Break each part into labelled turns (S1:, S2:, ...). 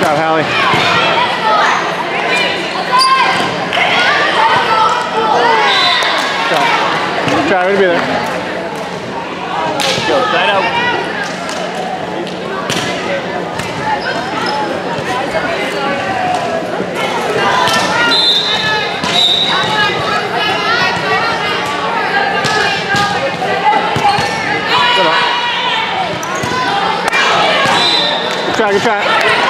S1: job, Hallie. Try to be there.
S2: Go, side out.
S1: Good try.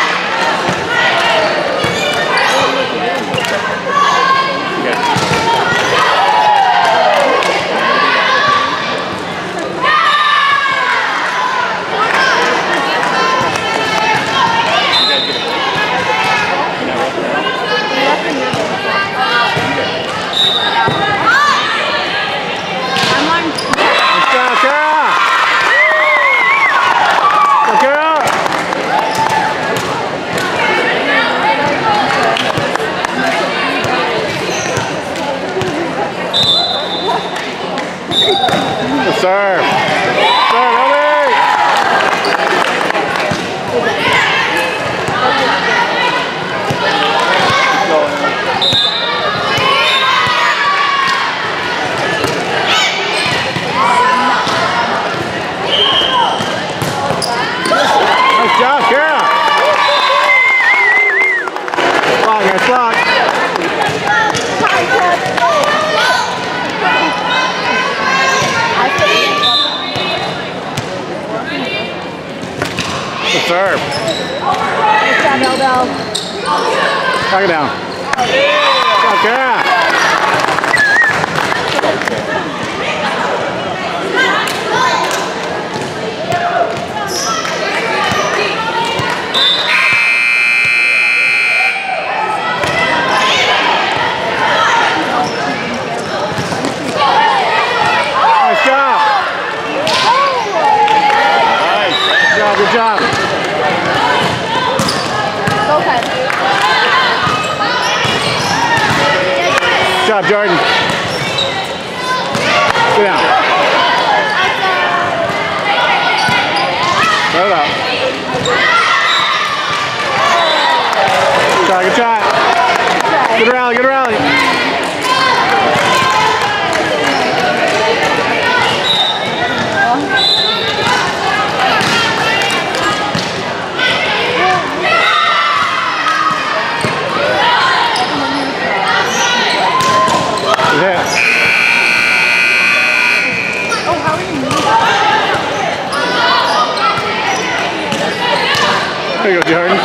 S1: Serve. Serve, Ellie. Nice job, Kara. Block, nice block. Good serve.
S3: Nice job, Eldo.
S1: Knock it down. Okay. Nice job. Good job.
S3: Okay.
S1: Good job, Jordan. Sit down. Throw it out. Good shot. Good rally, good rally. There you go, Jordan.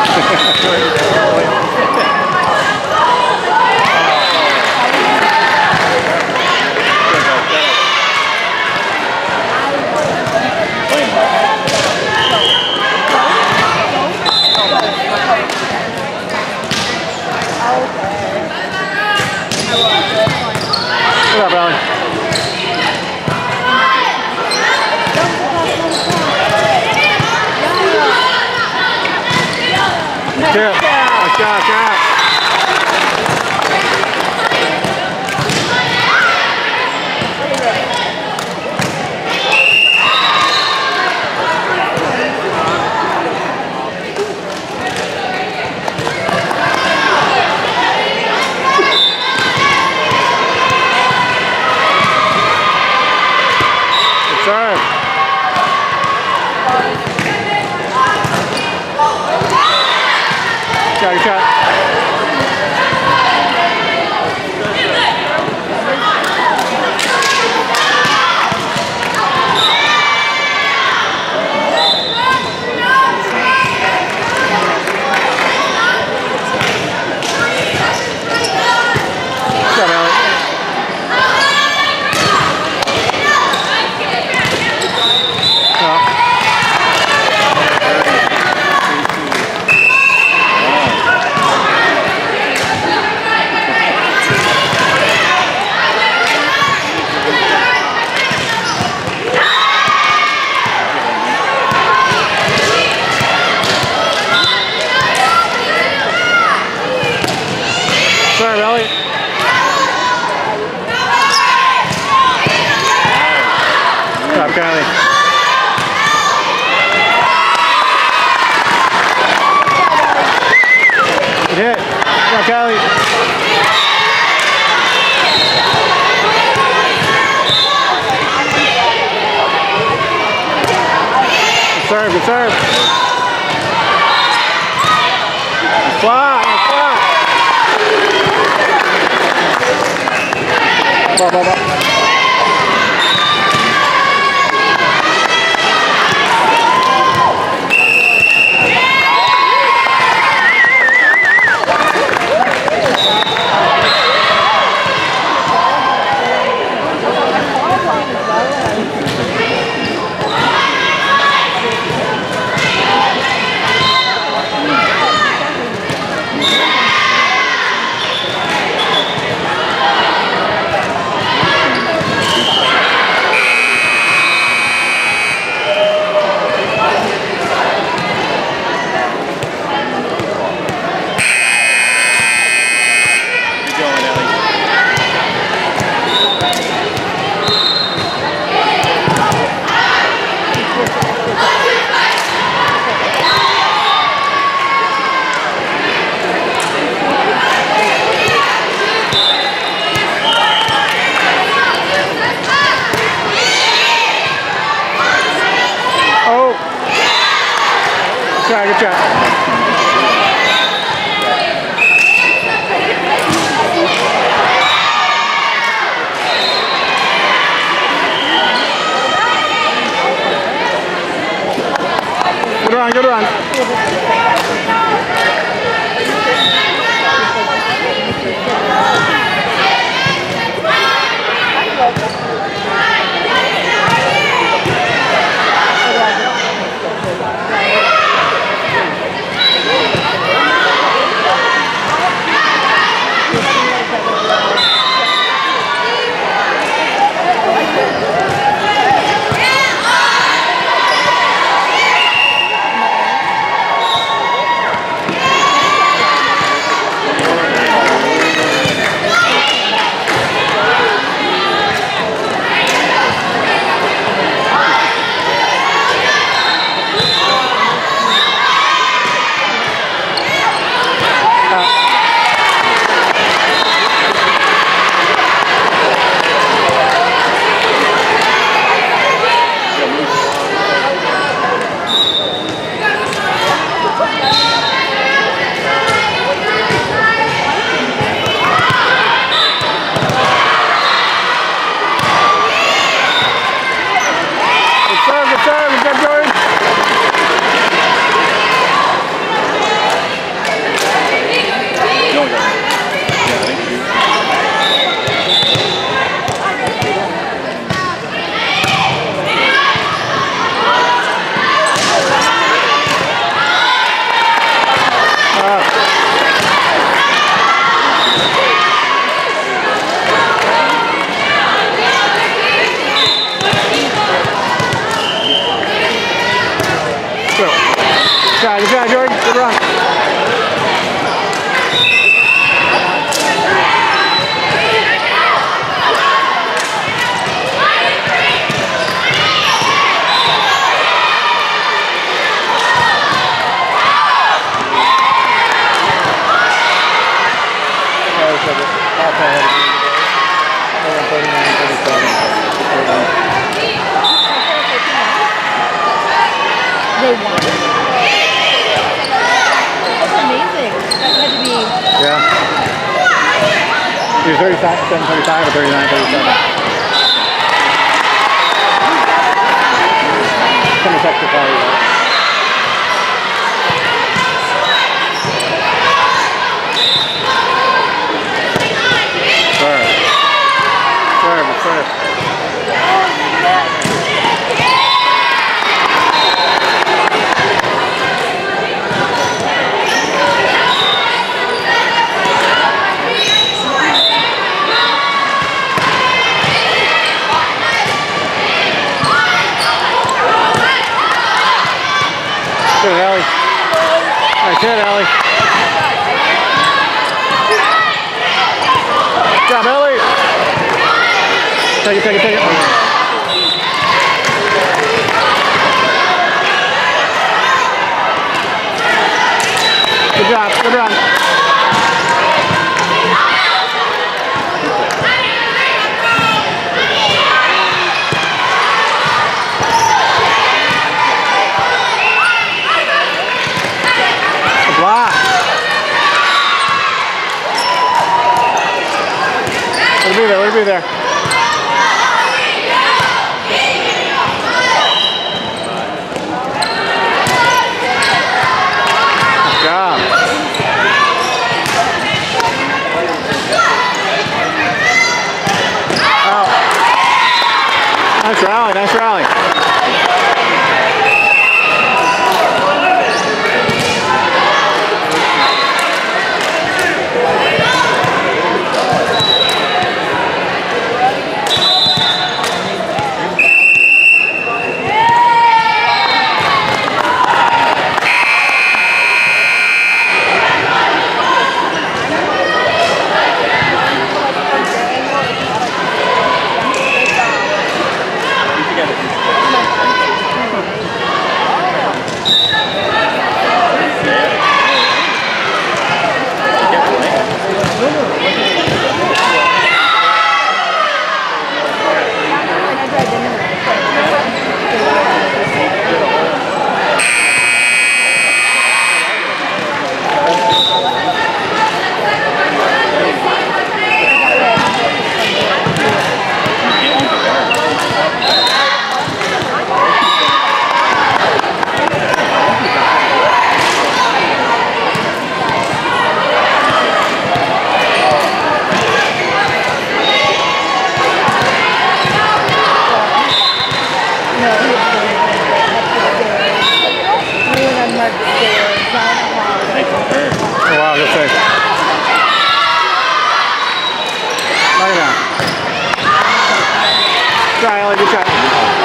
S1: Good up, Alan. Yeah. Nice job, Good serve. Good shot. Good hit. Come on, Kelly. Good serve, good serve. Fly, fly. Ball, ball, ball. Good job. Good run, good run. Good job, Jordan. Good run.
S3: They won. That's amazing. That had to be.
S1: Yeah. He was 37-35 or 39-37. Some extra carry. Serve. Serve, serve. Good, Ellie. Nice hit, Ellie. Good job, Ellie. Take it, take it, take it. Good job, good run. be there. Good job. Out. Nice rally, nice rally. Wow, good save. Knock it down. Try, Ellie, good shot.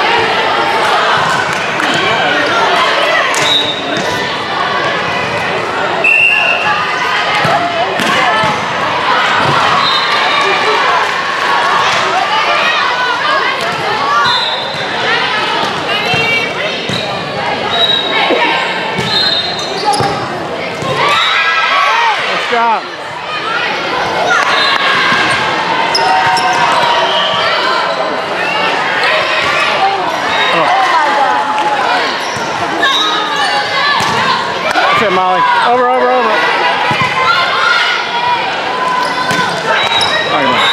S1: Good job. That's it, Molly. Over, over, over. All right,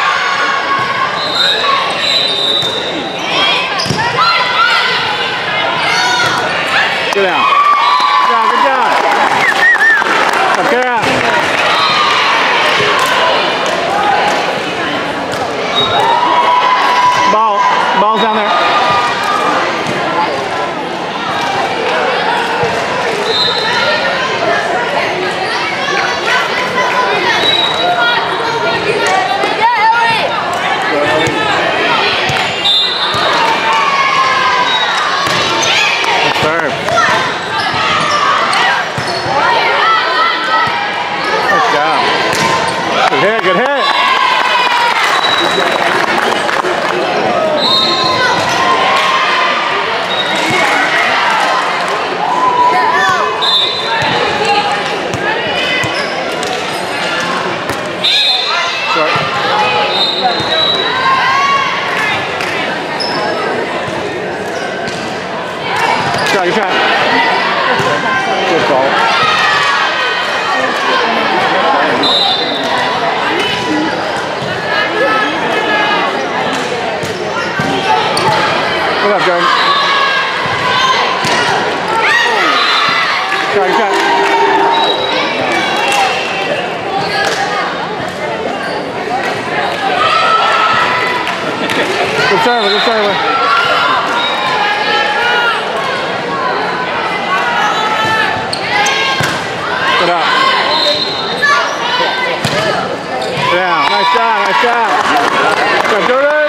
S1: Get down. Good job, good job. Up, get out. Ball's down there. Serve. Nice job. Good hit, good hit. Good shot. Good ball. Good up, Jordan. Good shot. Good server, good server. Good up. Yeah, nice job, nice job. Good, Jordan.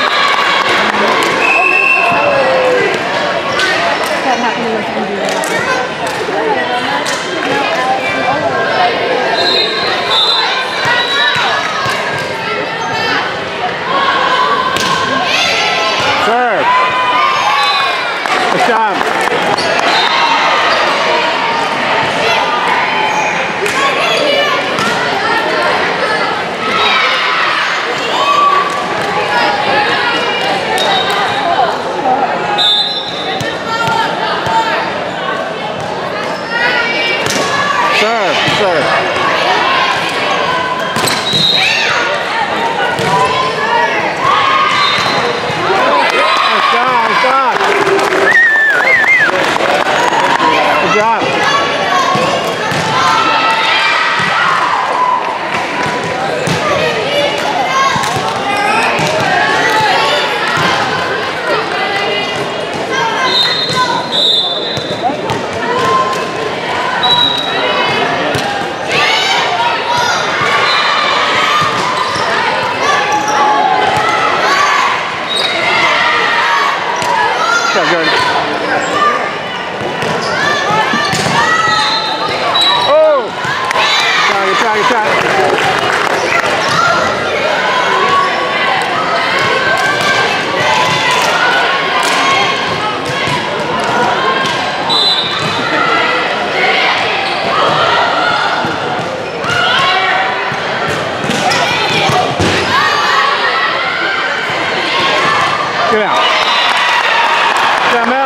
S1: Serve. Good job. 下一个站。这样，这样没有。